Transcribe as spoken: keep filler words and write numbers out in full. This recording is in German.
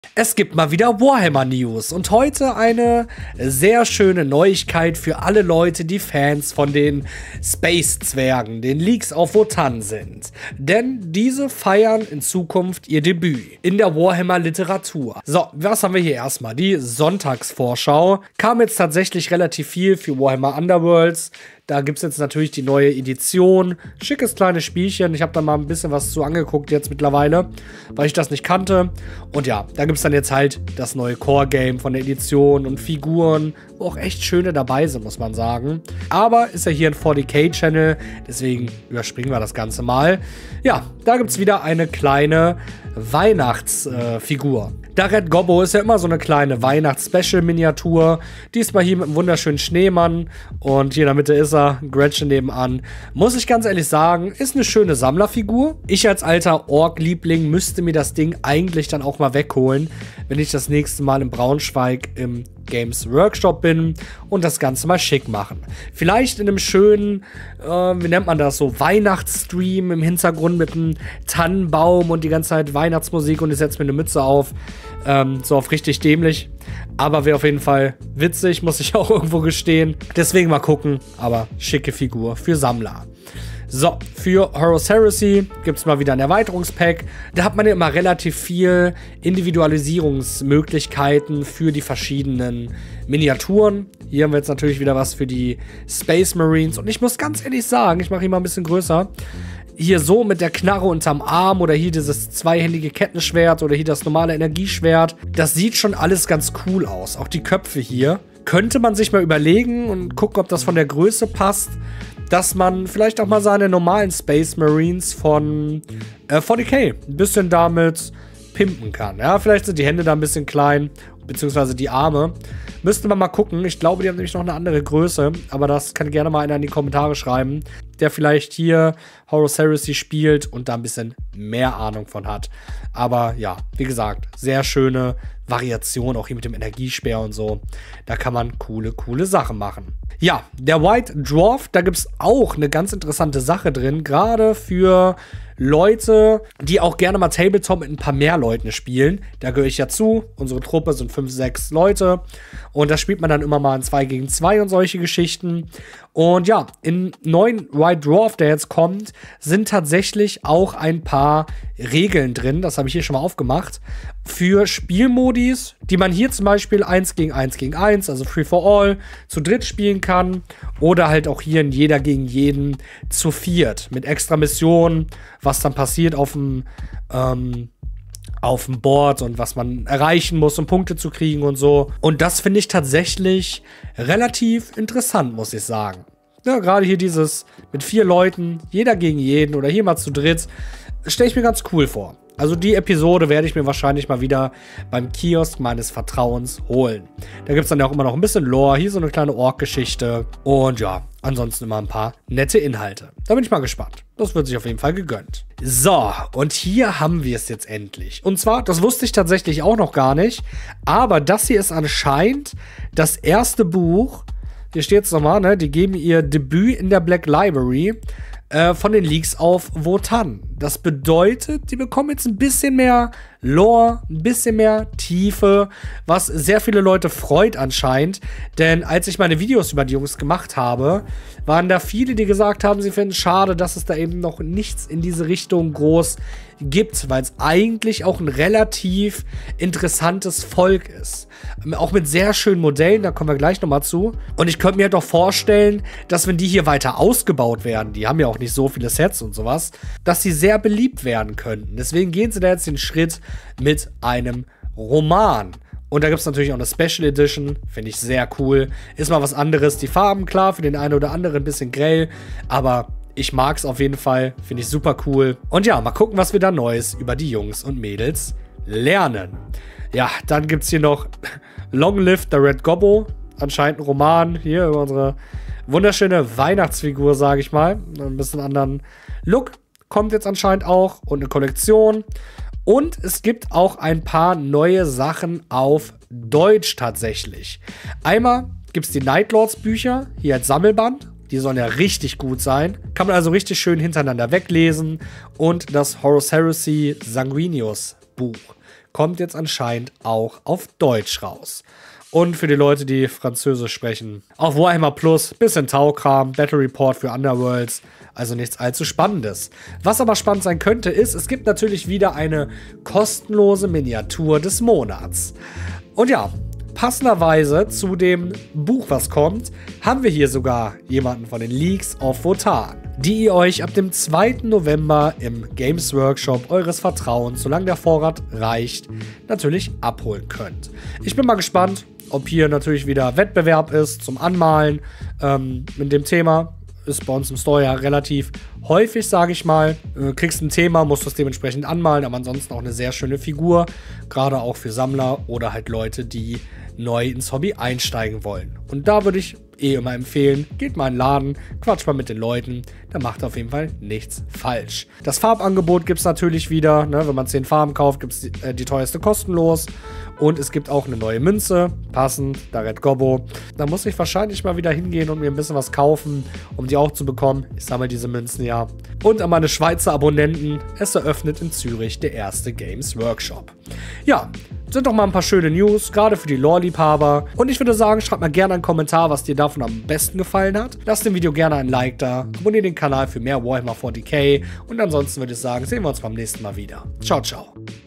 Es gibt mal wieder Warhammer News und heute eine sehr schöne Neuigkeit für alle Leute, die Fans von den Space-Zwergen, den Leaks auf Wotan sind. Denn diese feiern in Zukunft ihr Debüt in der Warhammer-Literatur. So, was haben wir hier erstmal? Die Sonntagsvorschau. Kam jetzt tatsächlich relativ viel für Warhammer Underworlds. Da gibt es jetzt natürlich die neue Edition. Schickes kleines Spielchen. Ich habe da mal ein bisschen was zu angeguckt jetzt mittlerweile, weil ich das nicht kannte. Und ja, da gibt es dann jetzt halt das neue Core-Game von der Edition und Figuren, wo auch echt schöne dabei sind, muss man sagen. Aber ist ja hier ein forty K-Channel, deswegen überspringen wir das Ganze mal. Ja, da gibt es wieder eine kleine Weihnachtsfigur. Äh, Der Red Gobbo ist ja immer so eine kleine Weihnachts-Special-Miniatur. Diesmal hier mit einem wunderschönen Schneemann. Und hier in der Mitte ist er, Gretchen nebenan. Muss ich ganz ehrlich sagen, ist eine schöne Sammlerfigur. Ich als alter Ork-Liebling müsste mir das Ding eigentlich dann auch mal wegholen, wenn ich das nächste Mal in Braunschweig im Games Workshop bin und das Ganze mal schick machen. Vielleicht in einem schönen, äh, wie nennt man das so, Weihnachtsstream im Hintergrund mit einem Tannenbaum und die ganze Zeit Weihnachtsmusik und ich setze mir eine Mütze auf. Ähm, so auf richtig dämlich. Aber wäre auf jeden Fall witzig, muss ich auch irgendwo gestehen. Deswegen mal gucken, aber schicke Figur für Sammler. So, für Horus Heresy gibt es mal wieder ein Erweiterungspack. Da hat man ja immer relativ viel Individualisierungsmöglichkeiten für die verschiedenen Miniaturen. Hier haben wir jetzt natürlich wieder was für die Space Marines. Und ich muss ganz ehrlich sagen, ich mache ihn mal ein bisschen größer. Hier so mit der Knarre unterm Arm oder hier dieses zweihändige Kettenschwert oder hier das normale Energieschwert. Das sieht schon alles ganz cool aus. Auch die Köpfe hier. Könnte man sich mal überlegen und gucken, ob das von der Größe passt, dass man vielleicht auch mal seine normalen Space Marines von äh, forty K ein bisschen damit pimpen kann. Ja, vielleicht sind die Hände da ein bisschen klein, beziehungsweise die Arme. Müsste man mal gucken. Ich glaube, die haben nämlich noch eine andere Größe. Aber das kann gerne mal einer in die Kommentare schreiben, der vielleicht hier Horus Heresy spielt und da ein bisschen mehr Ahnung von hat. Aber ja, wie gesagt, sehr schöne Variation, auch hier mit dem Energiespeer und so. Da kann man coole, coole Sachen machen. Ja, der White Dwarf, da gibt es auch eine ganz interessante Sache drin, gerade für Leute, die auch gerne mal Tabletop mit ein paar mehr Leuten spielen. Da gehöre ich ja zu. Unsere Truppe sind fünf, sechs Leute. Und da spielt man dann immer mal ein zwei gegen zwei und solche Geschichten. Und ja, im neuen White Dwarf, der jetzt kommt, sind tatsächlich auch ein paar Regeln drin. Das habe ich hier schon mal aufgemacht. Für Spielmodis, die man hier zum Beispiel eins gegen eins gegen eins, also Free for All, zu dritt spielen kann. Oder halt auch hier in jeder gegen jeden zu viert. Mit extra Missionen, was dann passiert auf dem, ähm, auf dem Board und was man erreichen muss, um Punkte zu kriegen und so. Und das finde ich tatsächlich relativ interessant, muss ich sagen. Ja, gerade hier dieses mit vier Leuten, jeder gegen jeden oder hier mal zu dritt, stelle ich mir ganz cool vor. Also die Episode werde ich mir wahrscheinlich mal wieder beim Kiosk meines Vertrauens holen. Da gibt es dann ja auch immer noch ein bisschen Lore, hier so eine kleine Ork-Geschichte und ja, ansonsten immer ein paar nette Inhalte. Da bin ich mal gespannt. Das wird sich auf jeden Fall gegönnt. So, und hier haben wir es jetzt endlich. Und zwar, das wusste ich tatsächlich auch noch gar nicht, aber das hier ist anscheinend das erste Buch, hier steht es nochmal, ne, die geben ihr Debüt in der Black Library äh, von den Leaks auf Wotan. Das bedeutet, die bekommen jetzt ein bisschen mehr Lore, ein bisschen mehr Tiefe, was sehr viele Leute freut anscheinend. Denn als ich meine Videos über die Jungs gemacht habe, waren da viele, die gesagt haben, sie finden es schade, dass es da eben noch nichts in diese Richtung groß gibt, weil es eigentlich auch ein relativ interessantes Volk ist. Auch mit sehr schönen Modellen, da kommen wir gleich nochmal zu. Und ich könnte mir halt auch vorstellen, dass wenn die hier weiter ausgebaut werden, die haben ja auch nicht so viele Sets und sowas, dass sie sehr beliebt werden könnten. Deswegen gehen sie da jetzt den Schritt mit einem Roman. Und da gibt es natürlich auch eine Special Edition, finde ich sehr cool. Ist mal was anderes. Die Farben, klar, für den einen oder anderen ein bisschen grell, aber ich mag es auf jeden Fall, finde ich super cool. Und ja, mal gucken, was wir da Neues über die Jungs und Mädels lernen. Ja, dann gibt es hier noch Long Live the Red Gobbo. Anscheinend ein Roman hier über unsere wunderschöne Weihnachtsfigur, sage ich mal. Ein bisschen anderen Look kommt jetzt anscheinend auch und eine Kollektion. Und es gibt auch ein paar neue Sachen auf Deutsch tatsächlich. Einmal gibt es die Nightlords Bücher, hier als Sammelband. Die sollen ja richtig gut sein. Kann man also richtig schön hintereinander weglesen. Und das Horus Heresy Sanguinius Buch. kommt jetzt anscheinend auch auf Deutsch raus. Und für die Leute, die Französisch sprechen, auf Warhammer Plus, bisschen Taukram, Battle Report für Underworlds, also nichts allzu Spannendes. Was aber spannend sein könnte, ist, es gibt natürlich wieder eine kostenlose Miniatur des Monats. Und ja, passenderweise zu dem Buch, was kommt, haben wir hier sogar jemanden von den Leagues of Votann, die ihr euch ab dem zweiten November im Games Workshop eures Vertrauens, solange der Vorrat reicht, natürlich abholen könnt. Ich bin mal gespannt, ob hier natürlich wieder Wettbewerb ist zum Anmalen ähm, mit dem Thema. Ist bei uns im Store ja relativ häufig, sage ich mal. Äh, kriegst ein Thema, musst das dementsprechend anmalen, aber ansonsten auch eine sehr schöne Figur. Gerade auch für Sammler oder halt Leute, die neu ins Hobby einsteigen wollen. Und da würde ich eh immer empfehlen, geht mal in den Laden, quatscht mal mit den Leuten, da macht auf jeden Fall nichts falsch. Das Farbangebot gibt es natürlich wieder, ne? Wenn man zehn Farben kauft, gibt es die, äh, die teuerste kostenlos. Und es gibt auch eine neue Münze, passend, Daret Gobbo. Da muss ich wahrscheinlich mal wieder hingehen und mir ein bisschen was kaufen, um die auch zu bekommen. Ich sammle diese Münzen ja. Und an meine Schweizer Abonnenten, es eröffnet in Zürich der erste Games Workshop. Ja, sind doch mal ein paar schöne News, gerade für die Lore-Liebhaber. Und ich würde sagen, schreibt mal gerne einen Kommentar, was dir davon am besten gefallen hat. Lasst dem Video gerne ein Like da, abonniert den Kanal für mehr Warhammer forty K. Und ansonsten würde ich sagen, sehen wir uns beim nächsten Mal wieder. Ciao, ciao.